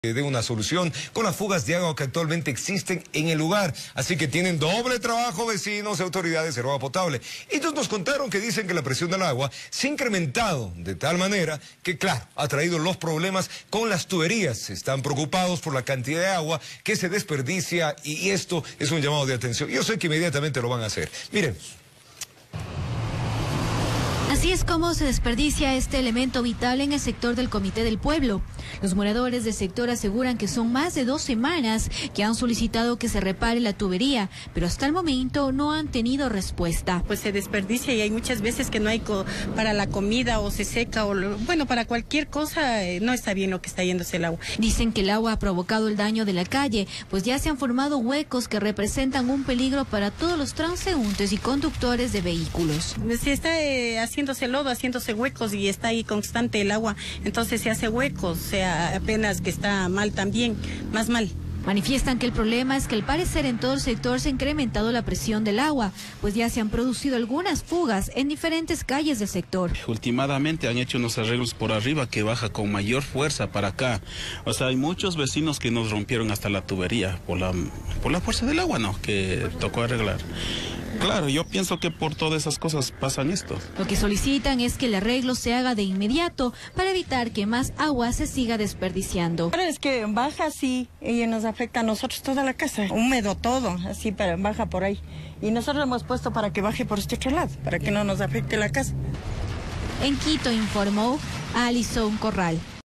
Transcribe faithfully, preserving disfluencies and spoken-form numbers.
de una solución con las fugas de agua que actualmente existen en el lugar. Así que tienen doble trabajo vecinos y autoridades de agua potable. Ellos nos contaron que dicen que la presión del agua se ha incrementado de tal manera que, claro, ha traído los problemas con las tuberías. Están preocupados por la cantidad de agua que se desperdicia y esto es un llamado de atención. Yo sé que inmediatamente lo van a hacer. Miren. Así es como se desperdicia este elemento vital en el sector del Comité del Pueblo. Los moradores del sector aseguran que son más de dos semanas que han solicitado que se repare la tubería, pero hasta el momento no han tenido respuesta. Pues se desperdicia y hay muchas veces que no hay co para la comida o se seca o lo, bueno, para cualquier cosa eh, no está bien lo que está yéndose el agua. Dicen que el agua ha provocado el daño de la calle, pues ya se han formado huecos que representan un peligro para todos los transeúntes y conductores de vehículos. Se está eh, haciéndose lodo, haciéndose huecos y está ahí constante el agua, entonces se hace huecos, o sea, apenas que está mal también, más mal. Manifiestan que el problema es que al parecer en todo el sector se ha incrementado la presión del agua, pues ya se han producido algunas fugas en diferentes calles del sector. Últimamente han hecho unos arreglos por arriba que baja con mayor fuerza para acá. O sea, hay muchos vecinos que nos rompieron hasta la tubería por la, por la fuerza del agua, ¿no? Que tocó arreglar. Claro, yo pienso que por todas esas cosas pasan esto. Lo que solicitan es que el arreglo se haga de inmediato para evitar que más agua se siga desperdiciando. Pero es que baja así y nos afecta a nosotros toda la casa, húmedo todo, así, pero baja por ahí. Y nosotros lo hemos puesto para que baje por este otro lado, para que no nos afecte la casa. En Quito informó Alison Corral.